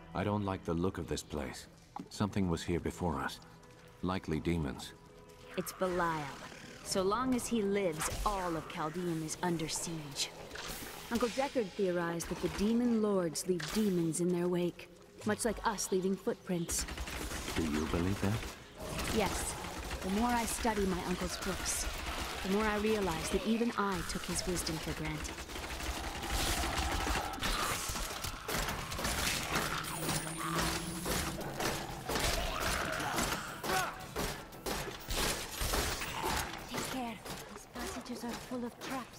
I don't like the look of this place. Something was here before us. Likely demons. It's Belial. So long as he lives, all of Chaldean is under siege. Uncle Deckard theorized that the demon lords leave demons in their wake, much like us leaving footprints. Do you believe that? Yes. The more I study my uncle's books, the more I realize that even I took his wisdom for granted. Take care. These passages are full of traps.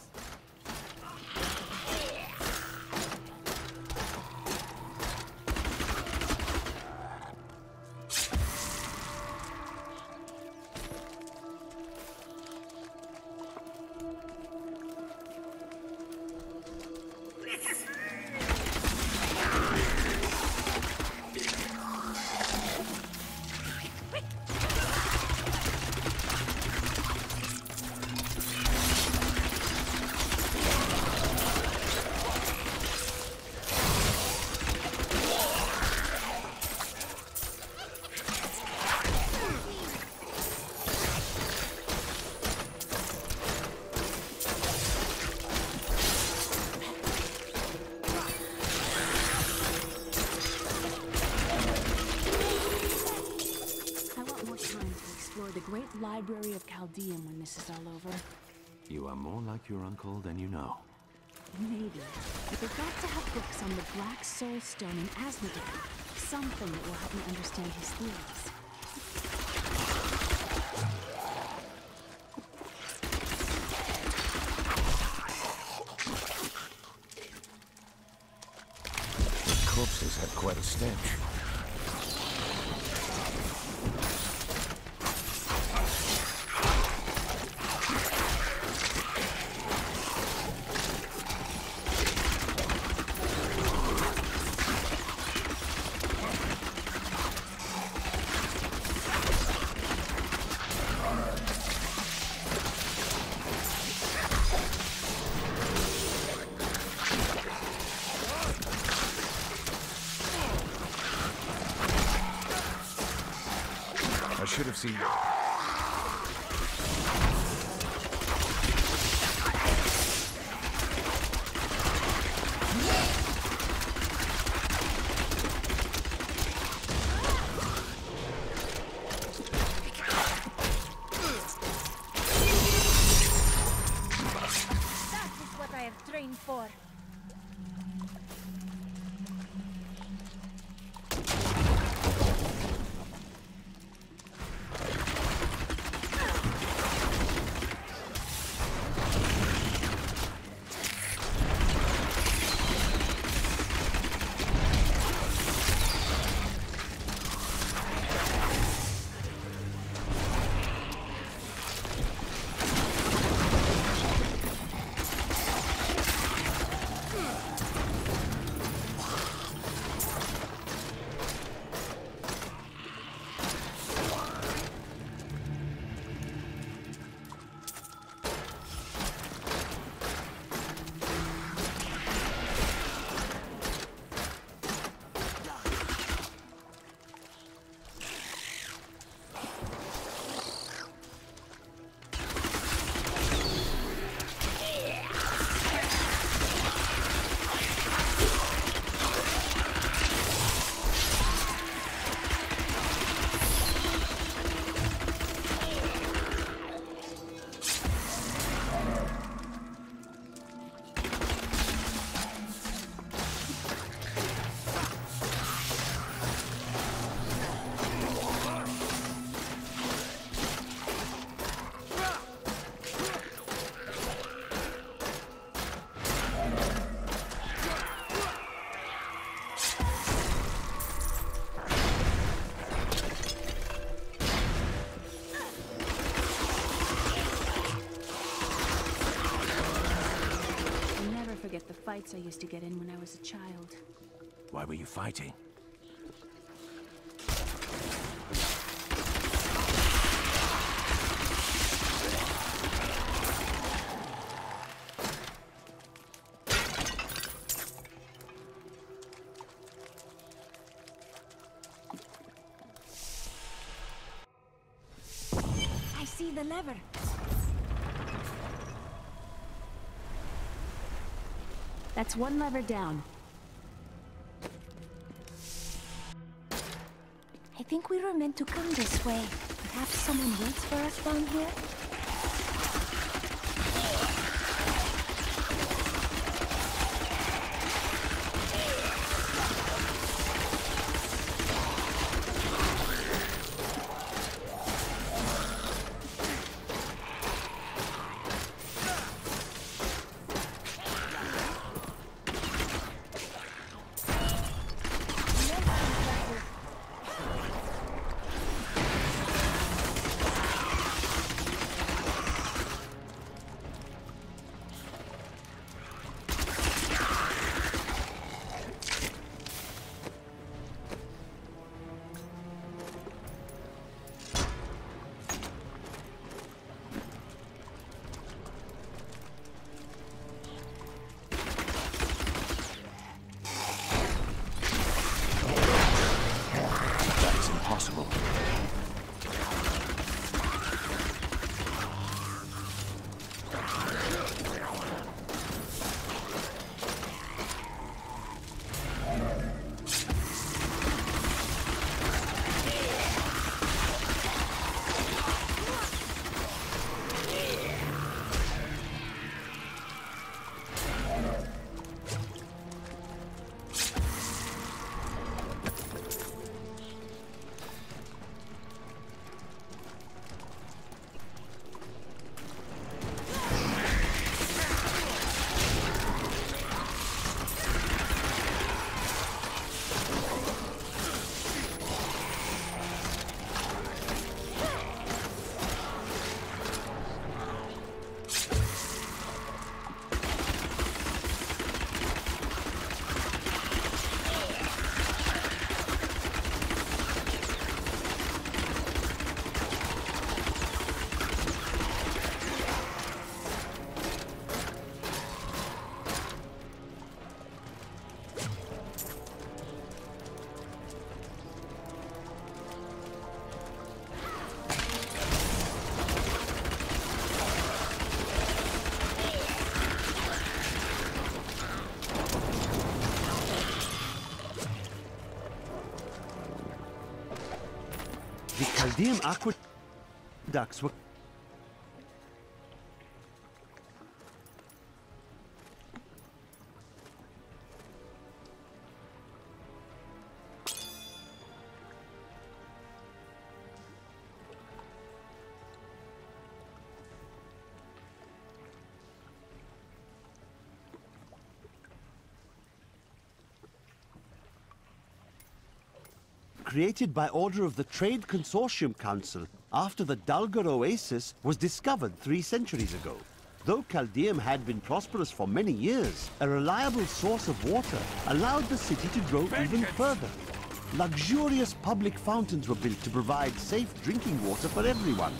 The great library of Chaldean when this is all over. You are more like your uncle than you know. Maybe. But they've got to have books on the Black Soul Stone and Asmodee. Something that will help me understand his theories. The corpses have quite a stench. I should have seen you. That is what I have trained for. Forget the fights I used to get in when I was a child. Why were you fighting? see the lever. That's one lever down. I think we were meant to come this way. Perhaps someone waits for us down here? The Chaldean aqueducts were created by order of the Trade Consortium Council after the Dulgar Oasis was discovered 3 centuries ago. Though Chaldeum had been prosperous for many years, a reliable source of water allowed the city to grow even further. Luxurious public fountains were built to provide safe drinking water for everyone.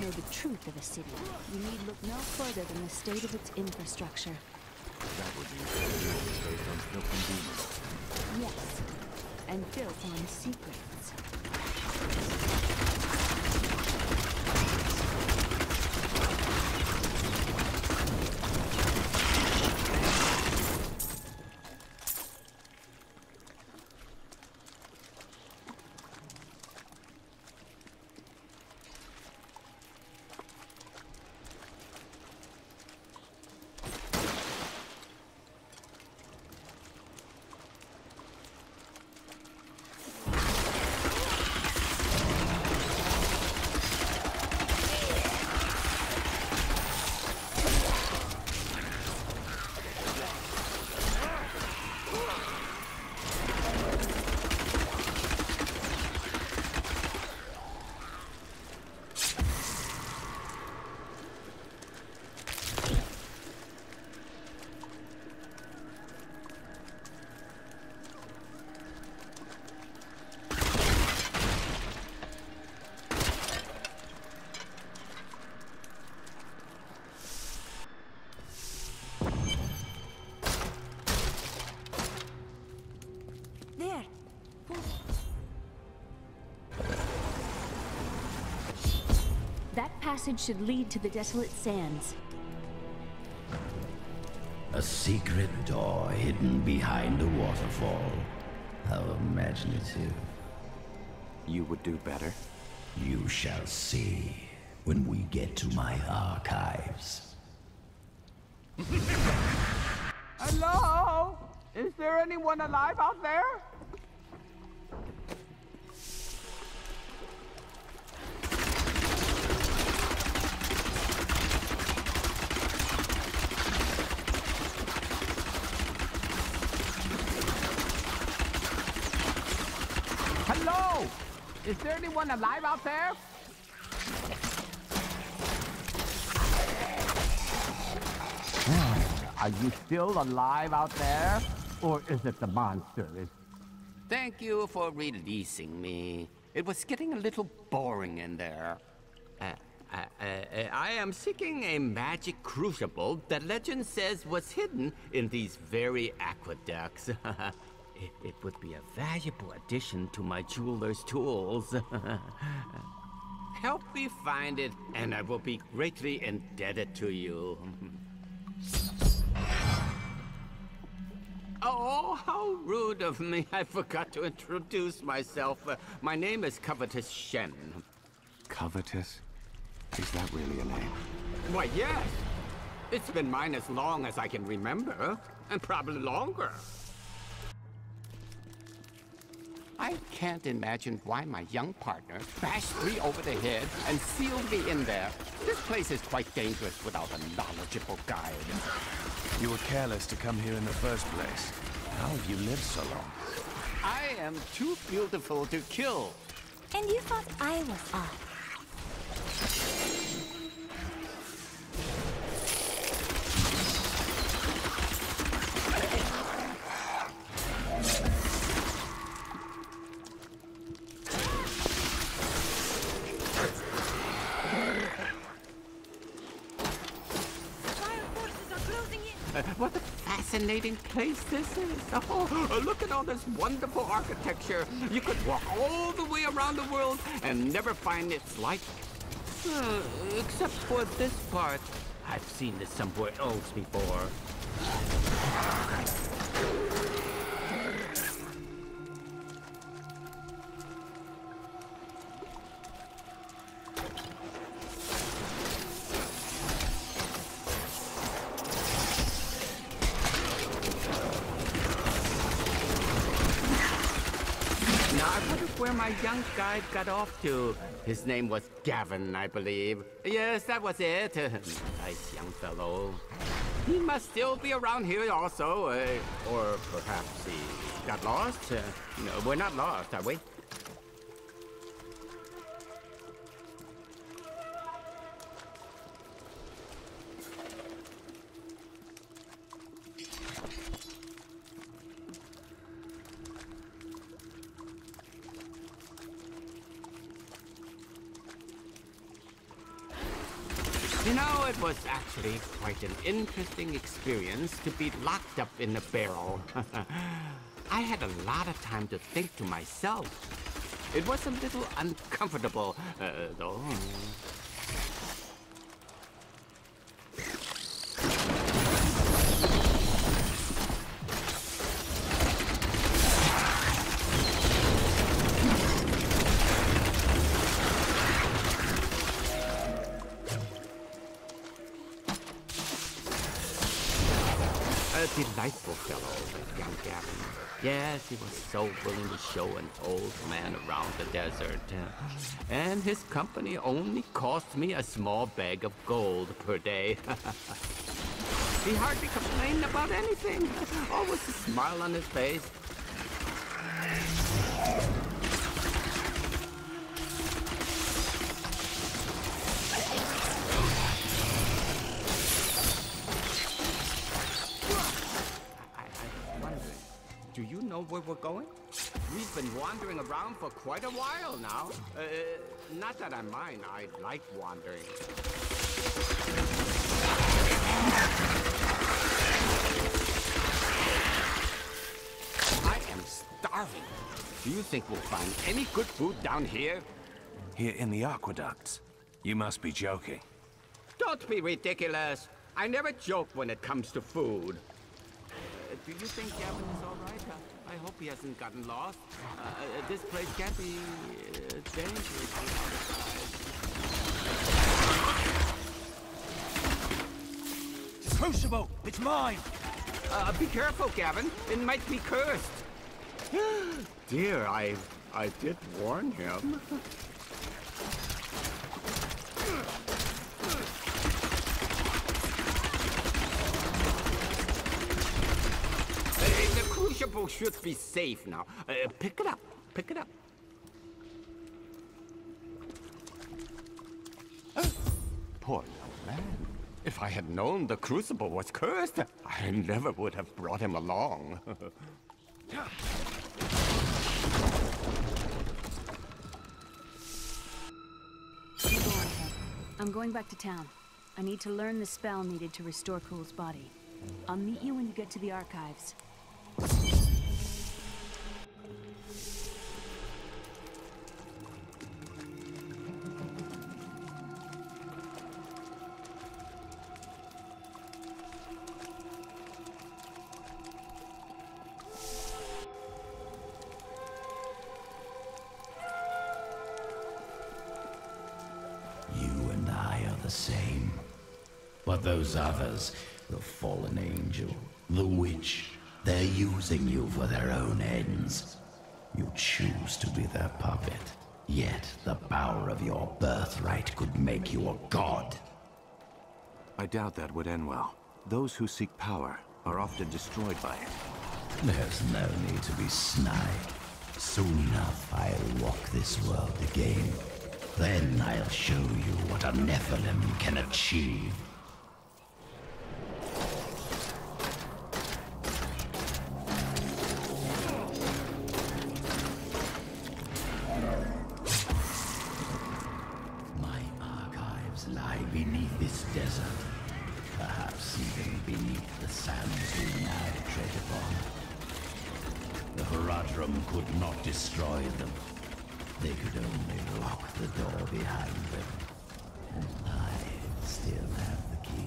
know the truth of a city, you need look no further than the state of its infrastructure. That would mean it's based on silken demons. Yes, and built on secrets. There. That passage should lead to the desolate sands. A secret door hidden behind a waterfall. How imaginative. You would do better. You shall see when we get to my archives. Hello? Is there anyone alive out there? Hello? Is there anyone alive out there? Are you still alive out there? Or is it the monster? Thank you for releasing me. It was getting a little boring in there. I am seeking a magic crucible that legend says was hidden in these very aqueducts. It would be a valuable addition to my jeweler's tools. Help me find it, and I will be greatly indebted to you. Oh, how rude of me. I forgot to introduce myself. My name is Covetous Shen. Covetous? Is that really a name? Why, yes. It's been mine as long as I can remember, and probably longer. I can't imagine why my young partner bashed me over the head and sealed me in there. This place is quite dangerous without a knowledgeable guide. You were careless to come here in the first place. How have you lived so long? I am too beautiful to kill. And you thought I was off. What a fascinating place this is. Oh, look at all this wonderful architecture. You could walk all the way around the world and never find its like. Except for this part. I've seen this somewhere else before. Where my young guide got off to. His name was Gavin, I believe. Yes, that was it. Nice young fellow. He must still be around here also. Or perhaps he got lost. No, we're not lost, are we? You know, it was actually quite an interesting experience to be locked up in a barrel. I had a lot of time to think to myself. It was a little uncomfortable, though. A delightful fellow, that young Gavin. Yes, he was so willing to show an old man around the desert. And his company only cost me a small bag of gold per day. He hardly complained about anything. Always a smile on his face. Do you know where we're going? We've been wandering around for quite a while now. Not that I mind, I like wandering. I am starving. Do you think we'll find any good food down here? Here in the aqueducts? You must be joking. Don't be ridiculous. I never joke when it comes to food. Do you think Gavin is all right? I hope he hasn't gotten lost. This place can't be dangerous on the other side. Crucible! It's mine! Be careful, Gavin. It might be cursed. Dear, I did warn him. The crucible should be safe now. Pick it up. Pick it up. Poor young man. If I had known the crucible was cursed, I never would have brought him along. I'm going back to town. I need to learn the spell needed to restore Cool's body. I'll meet you when you get to the archives. You and I are the same. But those others, the fallen angel, the witch, they're using you for their own ends. You choose to be their puppet. Yet the power of your birthright could make you a god. I doubt that would end well. Those who seek power are often destroyed by it. There's no need to be snide. Soon enough, I'll walk this world again. Then I'll show you what a Nephilim can achieve. My archives lie beneath this desert. Perhaps even beneath the sands we now tread upon. The Horadrim could not destroy them. They could only lock the door behind them. And I still have the keys.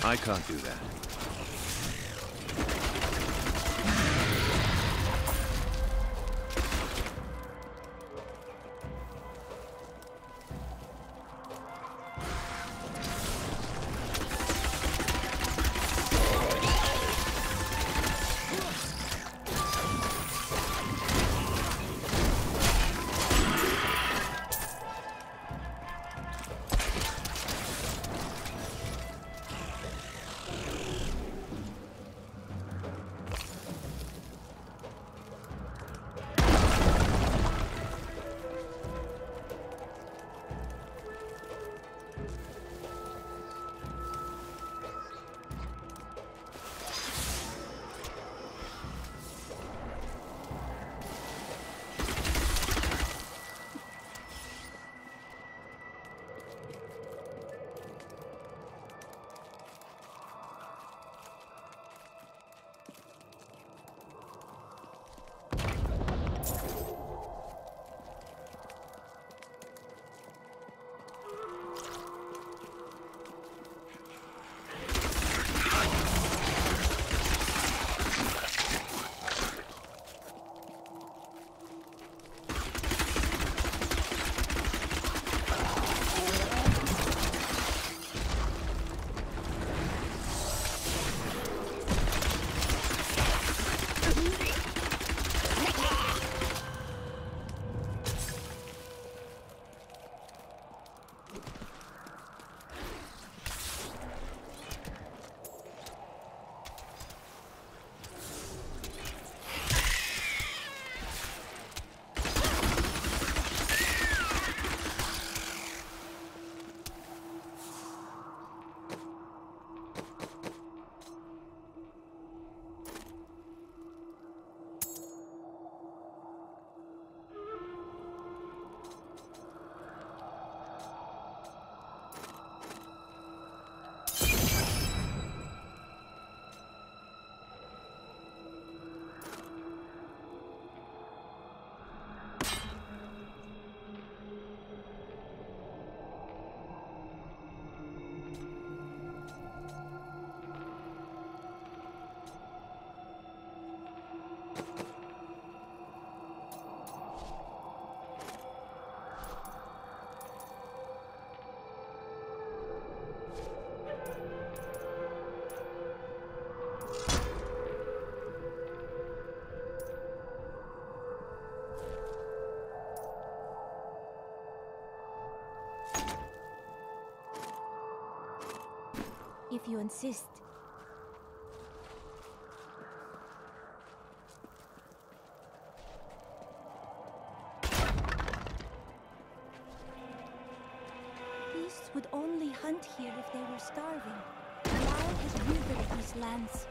I can't do that. If you insist. Beasts would only hunt here if they were starving. Belial has withered these lands.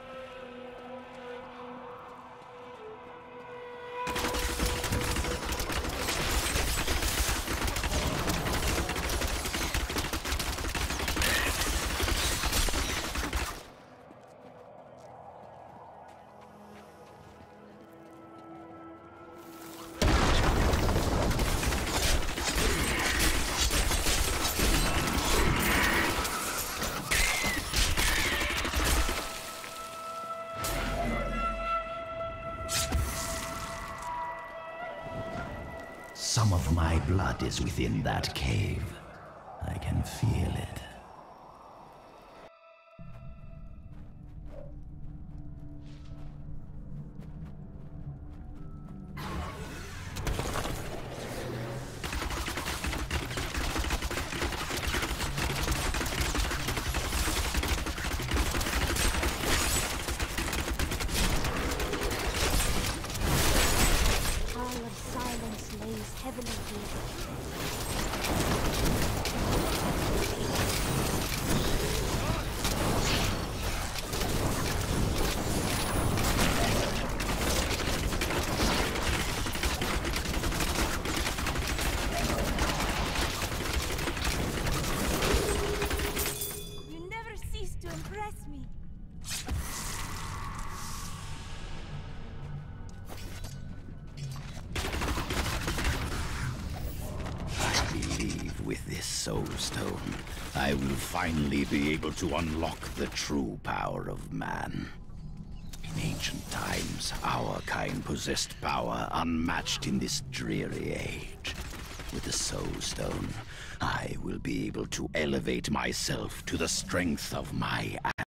Some of my blood is within that cave. I can feel it. Heavily here. Soul Stone, I will finally be able to unlock the true power of man. In ancient times, our kind possessed power unmatched in this dreary age. With the Soul Stone, I will be able to elevate myself to the strength of my